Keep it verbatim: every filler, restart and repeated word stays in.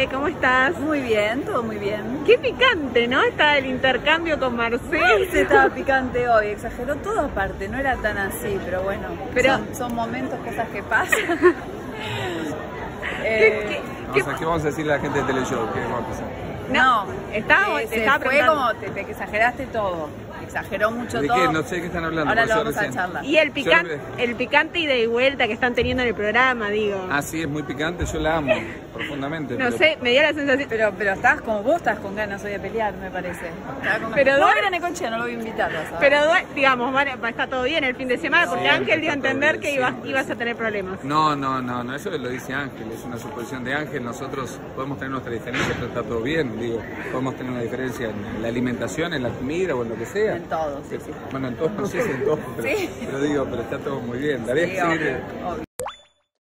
Vale, ¿cómo estás? Muy bien, todo muy bien. Qué picante, ¿no? Está el intercambio con Marcel. Se estaba picante hoy, exageró todo aparte, no era tan así, pero bueno, pero... son, son momentos, cosas que pasan. eh, ¿Qué, qué, ¿Qué vamos a decirle a la gente de Teleshow? ¿Qué va a pasar? No, no estaba, eh, te se estaba fue como te, te exageraste todo. Exageró mucho ¿De todo. qué? No sé de qué están hablando. Ahora lo vamos recién. a charlar. Y el picante, el picante ida y vuelta que están teniendo en el programa, digo. Ah, sí, es muy picante, yo la amo profundamente. No pero... sé, me dio la sensación. Pero, pero estás como vos, estás con ganas hoy de pelear, me parece. Con pero no, duele... era Necochea, no lo voy a invitar. ¿Sabes? Pero digamos, va a estar todo bien el fin de semana, porque sí, Ángel dio a entender bien, que ibas, sí, ibas sí. a tener problemas. No, no, no, no, eso lo dice Ángel, es una suposición de Ángel. Nosotros podemos tener nuestra diferencia, pero está todo bien. Digo, podemos tener una diferencia en la alimentación, en la comida o en lo que sea. En todo, sí, sí. Bueno, en todo, no sé si en todo, pero, sí. pero digo, pero está todo muy bien. Daría sí, que seguir. Obvio, obvio.